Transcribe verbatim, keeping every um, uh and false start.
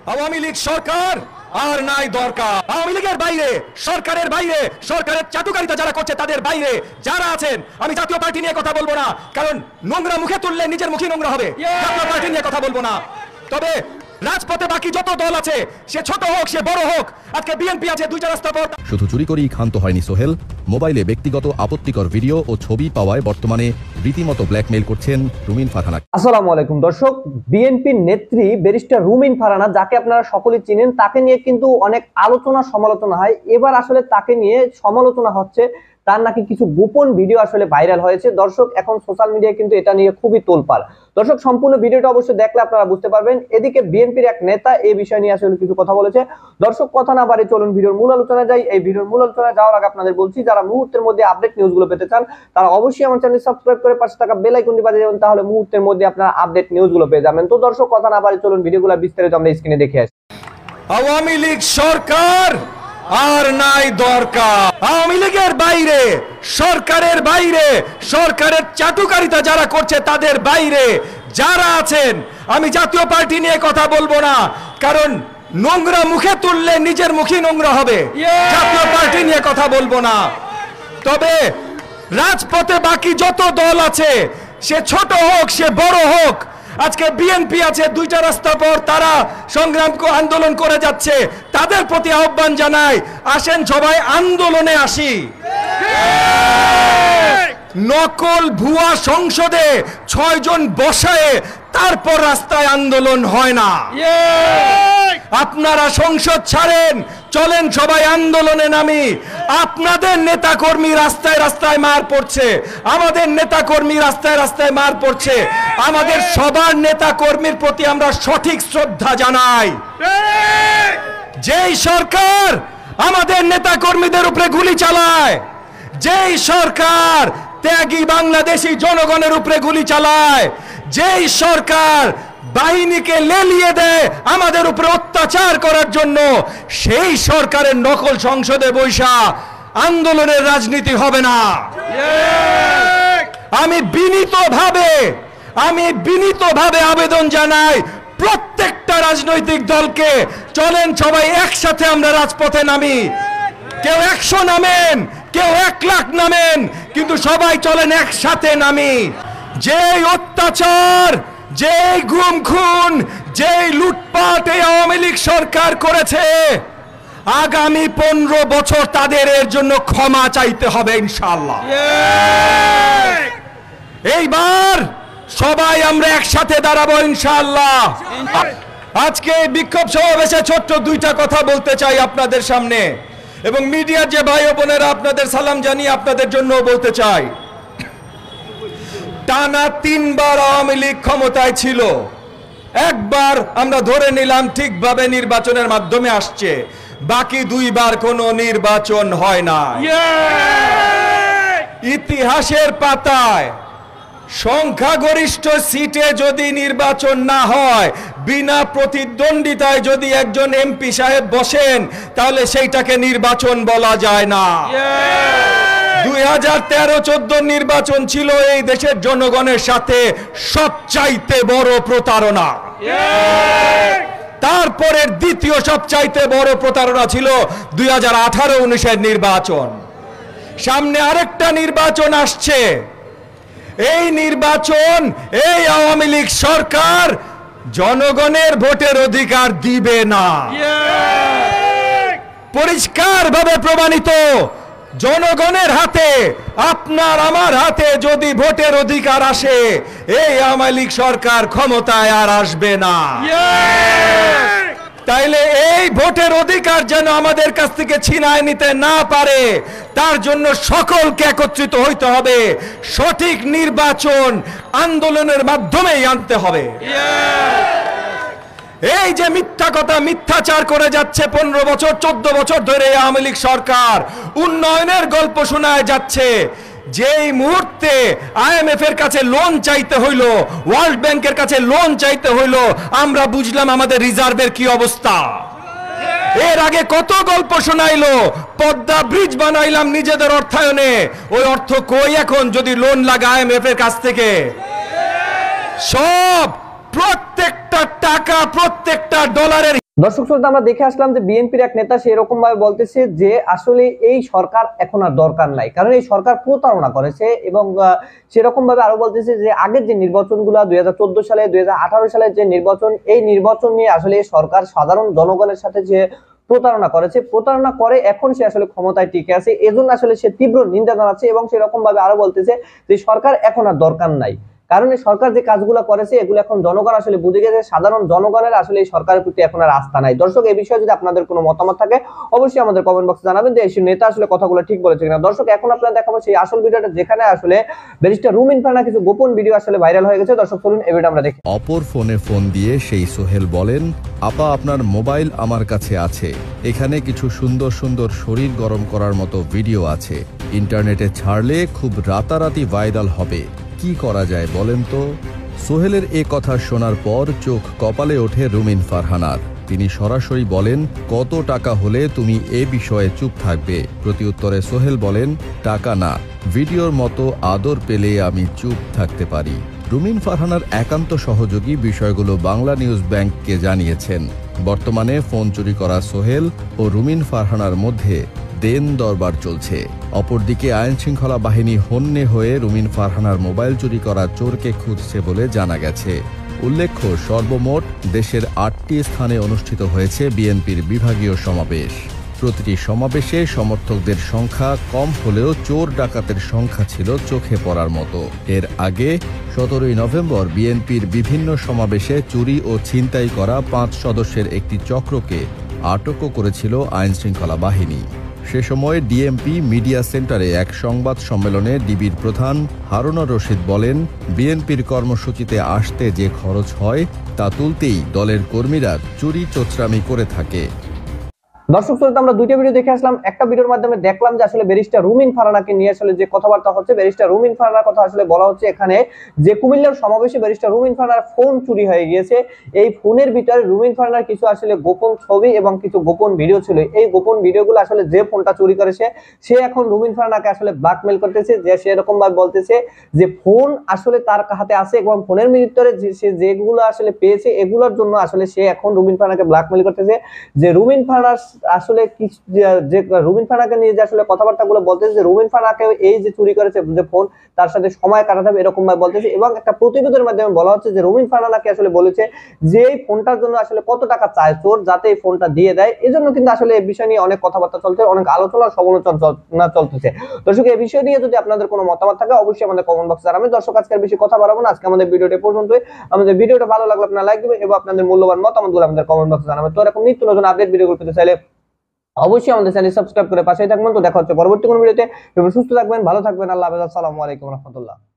আওয়ামী লীগ সরকার আর নাই দরকার। আওয়ামী লীগের বাইরে, সরকারের বাইরে, সরকারের চাটুকারিতা যারা করছে তাদের বাইরে যারা আছেন, আমি জাতীয় পার্টি নিয়ে কথা বলবো না, কারণ নোংরা মুখে তুললে নিজের মুখই নোংরা হবে। জাতীয় পার্টি নিয়ে কথা বলবো না। তবে রাজপথে বাকি যত দল আছে, সে ছোট হোক সে বড় হোক, আজকে বিএনপি আছে দুইটা রাস্তা পর। শুধু চুরি করেই ক্ষান্ত হয়নি সোহেল, মোবাইলে ব্যক্তিগত আপত্তিকর ভিডিও ও ছবি পাওয়ায় বর্তমানে রীতিমতো ব্ল্যাকমেইল করছেন রুমিন ফারহানা। আসসালামু আলাইকুম দর্শক, বিএনপির নেত্রী ব্যারিস্টার রুমিন ফারহানা, যাকে আপনারা সকলেই চিনেন, তাকে নিয়ে কিন্তু অনেক আলোচনা সমালোচনা হয়। এবার আসলে তাকে নিয়ে সমালোচনা হচ্ছে, তার নাকি কিছু গোপন ভিডিও আসলে ভাইরাল হয়েছে। দর্শক, এখন সোশ্যাল মিডিয়ায় কিন্তু এটা নিয়ে খুবই তোলপাড়। দর্শক, সম্পূর্ণ ভিডিওটা অবশ্যই দেখলে আপনারা বুঝতে পারবেন। এদিকে বিএনপির এক নেতা এই বিষয় নিয়ে আসলে কিছু কথা বলেছে। দর্শক, কথা না বাড়ি চলুন ভিডিওর মূল আলোচনায় যাই। এই ভিডিওর মূল আলোচনায় যাওয়ার আগে আপনাদের বলছি, যারা মুহূর্তের মধ্যে আপডেট নিউজগুলো পেতে চান তারা অবশ্যই আমার চ্যানেল সাবস্ক্রাইব করে পাশে থাকা বেল আইকনটি বাজিয়ে দেবেন, তাহলে মুহূর্তের মধ্যে আপনারা আপডেট নিউজগুলো পেয়ে যাবেন। তো দর্শক, কথা না বাড়ি চলুন ভিডিওগুলো বিস্তারিত আমরা স্ক্রিনে দেখে আসি। আওয়ামী লীগ সরকার আর নাই দরকার। আওয়ামী লীগের বাইরে, সরকারের বাইরে, সরকারের চাটুকারিতা যারা করছে তাদের বাইরে যারা আছেন, আমি জাতীয় পার্টি নিয়ে কথা বলবো না, কারণ নোংরা মুখে তুললে নিজের মুখই নোংরা হবে। জাতীয় পার্টি নিয়ে কথা বলবো না। তবে রাজপথে বাকি যত দল আছে, সে ছোট হোক সে বড় হোক, আজকে বিএনপি আছে দুইটা রাস্তা পর, তারা সংগ্রাম আন্দোলন করে যাচ্ছে, তাদের প্রতি আহ্বান জানাই, আসেন সবাই আন্দোলনে আসি। নকল ভুয়া সংসদে ছয় জন বসায় তারপর রাস্তায় আন্দোলন হয় না। আপনারা সংসদ ছাড়েন, চলেন সবাই আন্দোলনে নামি। আপনাদের নেতা কর্মী রাস্তায় রাস্তায় মার পড়ছে, আমাদের নেতা কর্মী রাস্তায় রাস্তায় মার পড়ছে। আমাদের সবার নেতা কর্মীর প্রতি আমরা সঠিক শ্রদ্ধা জানাই। যেই সরকার আমাদের নেতা কর্মীদের উপরে গুলি চালায়, যেই সরকার ত্যাগী বাংলাদেশি জনগণের উপরে গুলি চালায়, যেই সরকার বাহিনীকে লেলিয়ে দেয় আমাদের উপরে অত্যাচার করার জন্য, সেই সরকারের নকল সংসদে বৈশা আন্দোলনের রাজনীতি হবে না। আমি বিনীতভাবে আমি বিনীতভাবে আবেদন জানাই প্রত্যেকটা রাজনৈতিক দলকে, চলেন সবাই একসাথে আমরা রাজপথে নামি। কেউ একশো নামেন, কেউ এক লাখ নামেন, কিন্তু সবাই চলেন একসাথে নামি। যেই অত্যাচার, যেই গুম খুন, যেই লুটপাট এই আওয়ামী লীগ সরকার করেছে, আগামী পনেরো বছর তাদের এর জন্য ক্ষমা চাইতে হবে ইনশাআল্লাহ। এইবার সবাই আমরা একসাথে দাঁড়াবো ইনশাআল্লাহ। আজকে বিক্ষোভ সমাবেশে ছোট্ট দুইটা কথা বলতে চাই আপনাদের সামনে, এবং মিডিয়ার যে ভাই বোনেরা, আপনাদের সালাম জানিয়ে আপনাদের জন্য বলতে চাই, টানা তিনবার আওয়ামী লীগ ক্ষমতায় ছিল, একবার আমরা ধরে নিলাম ঠিকভাবে নির্বাচনের মাধ্যমে আসছে, বাকি দুইবার কোনো নির্বাচন হয় না। ইতিহাসের পাতায় সংখ্যাগরিষ্ঠ সিটে যদি নির্বাচন না হয়, বিনা প্রতিদ্বন্দ্বিতায় যদি একজন এমপি সাহেব বসেন, তাহলে সেইটাকে নির্বাচন বলা যায় না। দুই হাজার তেরো চোদ্দ নির্বাচন ছিল এই দেশের জনগণের সাথে সবচাইতে বড় প্রতারণা। তারপরের দ্বিতীয় সবচাইতে বড় প্রতারণা ছিল দুই হাজার আঠারো উনিশের নির্বাচন। সামনে আরেকটা নির্বাচন আসছে। এই নির্বাচন এই আওয়ামী লীগ সরকার জনগণের ভোটের অধিকার দিবে না। পরিষ্কারভাবে প্রমাণিত, জনগণের হাতে, আপনার আমার হাতে যদি ভোটের অধিকার আসে, এই আওয়ামী লীগ সরকার ক্ষমতায় আর আসবে না। তাইলে এই ভোটের অধিকার যেন আমাদের কাছ থেকে ছিনায় নিতে না পারে, তার জন্য সকলকে একত্রিত হইতে হবে। সঠিক নির্বাচন আন্দোলনের মাধ্যমেই আনতে হবে। এই যে মিথ্যা কথা, মিথ্যাচার করে যাচ্ছে পনেরো বছর চোদ্দ বছর ধরে আওয়ামী লীগ সরকার, উন্নয়নের গল্প শোনায় যাচ্ছে। যেই মুহূর্তে আইএমএফ এর কাছে লোন চাইতে হইল, ওয়ার্ল্ড ব্যাংকের কাছে লোন চাইতে হইল, আমরা বুঝলাম আমাদের রিজার্ভের কি অবস্থা। এর আগে কত গল্প শোনাইলো, পদ্মা ব্রিজ বানাইলাম নিজেদের অর্থায়নে, ওই অর্থ কই এখন যদি লোন লাগে আইএমএফ এর কাছ থেকে? সব প্রত্যেকটা টাকা প্রত্যেকটা ডলারের। দর্শক শ্রোতা, আমরা দেখে আসলাম যে বিএনপির এক নেতা সেরকম ভাবে বলতেছে যে আসলে এই সরকার এখন আর দরকার নাই, কারণ এই সরকার প্রতারণা করেছে। এবং সেরকম ভাবে আরো বলতেছে যে আগের যে নির্বাচনগুলো দুই হাজার চোদ্দ সালে দুই হাজার আঠারো সালের যে নির্বাচন, এই নির্বাচন নিয়ে আসলে সরকার সাধারণ জনগণের সাথে যে প্রতারণা করেছে, প্রতারণা করে এখন সে আসলে ক্ষমতায় টিকে আছে, এজন্য আসলে সে তীব্র নিন্দা জানাচ্ছে। এবং সেরকম ভাবে আরো বলতেছে যে সরকার এখন আর দরকার নাই, কারণ এই সরকার যে কাজগুলো করেছে এগুলো এখন জনগণ আসলে বুঝে গেছে, সাধারণ জনগণের আসলে এই সরকারের প্রতি এখন আর আস্থা নাই। দর্শক, এই বিষয়ে যদি আপনাদের কোনো মতামত থাকে অবশ্যই আমাদের কমেন্ট বক্সে জানাবেন যে এই নেতা আসলে কথাগুলো ঠিক বলেছে কিনা। দর্শক, এখন আপনারা দেখাবো সেই আসল ভিডিওটা, যেখানে আসলে ব্যারিস্টার রুমিন ফারহানা কিছু গোপন ভিডিও আসলে ভাইরাল হয়ে গেছে। দর্শক চলুন এই ভিডিও আমরা দেখি। অপর ফোনে ফোন দিয়ে সেই সোহেল বলেন, আপা আপনার মোবাইল আমার কাছে আছে, এখানে কিছু সুন্দর সুন্দর শরীর গরম করার মতো ভিডিও আছে, ইন্টারনেটে ছাড়লে খুব রাতারাতি ভাইরাল হবে, কি করা যায় বলেন তো। সোহেলের এ কথা শোনার পর চোখ কপালে ওঠে রুমিন ফারহানার। তিনি সরাসরি বলেন, কত টাকা হলে তুমি এ বিষয়ে চুপ থাকবে? প্রতিউত্তরে সোহেল বলেন, টাকা না, ভিডিওর মতো আদর পেলে আমি চুপ থাকতে পারি। রুমিন ফারহানার একান্ত সহযোগী বিষয়গুলো বাংলা নিউজ ব্যাংককে জানিয়েছেন। বর্তমানে ফোন চুরি করা সোহেল ও রুমিন ফারহানার মধ্যে দেন দরবার চলছে। অপরদিকে আইন শৃঙ্খলা বাহিনী হন্যে হয়ে রুমিন ফারহানার মোবাইল চুরি করা চোরকে খুঁজছে বলে জানা গেছে। উল্লেখ্য, সর্বমোট দেশের আটটি স্থানে অনুষ্ঠিত হয়েছে বিএনপির বিভাগীয় সমাবেশ। প্রতিটি সমাবেশে সমর্থকদের সংখ্যা কম হলেও চোর ডাকাতের সংখ্যা ছিল চোখে পড়ার মতো। এর আগে সতেরোই নভেম্বর বিএনপির বিভিন্ন সমাবেশে চুরি ও ছিনতাই করা পাঁচ সদস্যের একটি চক্রকে আটকও করেছিল আইন শৃঙ্খলা বাহিনী। সে সময় ডিএমপি মিডিয়া সেন্টারে এক সংবাদ সম্মেলনে ডিবির প্রধান হারুনুর রশিদ বলেন, বিএনপির কর্মসূচিতে আসতে যে খরচ হয় তা তুলতেই দলের কর্মীরা চুরি চোচরামি করে থাকে। দর্শক শ্রোতা, আমরা দুইটা ভিডিও দেখে আসলাম। একটা ভিডিওর মাধ্যমে দেখলাম যে আসলে ব্যারিস্টার রুমিন ফারহানাকে নিয়ে আসলে যে কথাবার্তা হচ্ছে, ব্যারিস্টার রুমিন ফারহানার কথা আসলে বলা হচ্ছে এখানে যে কুমিল্লার সমাবেশে ব্যারিস্টার রুমিন ফারহানার ফোন চুরি হয়ে গিয়েছে। এই ফোনের ভিতরে রুমিন ফারহানার কিছু আসলে গোপন ছবি এবং কিছু গোপন ভিডিও ছিল। এই গোপন ভিডিওগুলো আসলে যে ফোনটা চুরি করেছে সে এখন রুমিন ফারহানাকে আসলে ব্ল্যাকমেল করতেছে, যে সে এরকম ভাবে বলতেছে যে ফোন আসলে তার হাতে আছে এবং ফোনের ভিতরে সে যেগুলো আসলে পেয়েছে এগুলোর জন্য আসলে সে এখন রুমিন ফারহানাকে ব্ল্যাকমেল করতেছে। যে রুমিন ফারহানার আসলে কি যে রুমিন ফারহানাকে নিয়ে যে আসলে কথাবার্তাগুলো বলতেছে যে রুমিন ফারহানাকে এই যে চুরি করেছে যে ফোন তার সাথে সময় কাটাতে হবে এরকম ভাবে বলতেছে। এবং একটা প্রতিবেদনের মাধ্যমে বলা হচ্ছে যে রুমিন ফারহানাকে আসলে বলেছে যে এই ফোনটার জন্য আসলে কত টাকা চায় চোর, যাতে এই ফোনটা দিয়ে দেয়। এই জন্য কিন্তু আসলে এই বিষয় নিয়ে অনেক কথাবার্তা চলছে, অনেক আলোচনা সমালোচনা চলতেছে। দর্শক, এই বিষয় নিয়ে যদি আপনাদের কোনো মতামত থাকে অবশ্যই আমাদের কমেন্ট বক্সে জানাবেন। দর্শক, আজকের বেশি কথা বাড়াবো না, আজকে আমাদের ভিডিওটা পর্যন্তই। আমাদের ভিডিওটা ভালো লাগলে আপনারা লাইক দিবেন এবং আপনাদের মূল্যবান মতামতগুলো আমাদের কমেন্ট বক্সে জানাবেন। তো এরকম নিত্য নতুন আপডেট ভিডিওগুলো পেতে চাইলে অবশ্যই আমাদের চ্যানেল সাবস্ক্রাইব করে পাশেই থাকবেন। তো দেখা হচ্ছে পরবর্তী কোনো ভিডিওতে। সুস্থ থাকবেন, ভালো থাকবেন, আল্লাহ হাফেজ, আসসালামু আলাইকুম রহমতুল্লাহ।